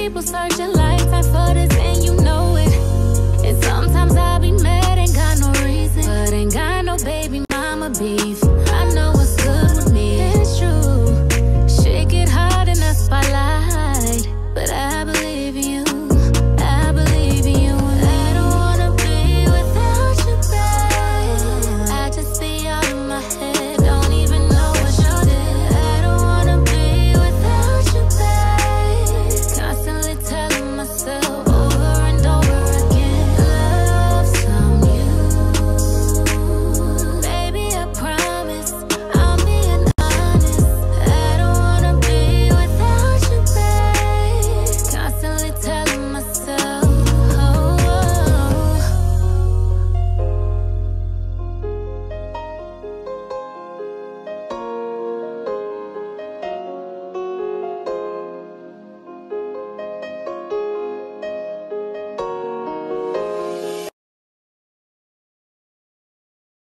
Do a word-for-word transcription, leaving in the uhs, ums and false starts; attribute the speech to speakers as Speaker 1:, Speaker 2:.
Speaker 1: people searching lifetime for this, and you know it. And sometimes I be mad, ain't got no reason, but ain't got no baby mama beef. I know what's good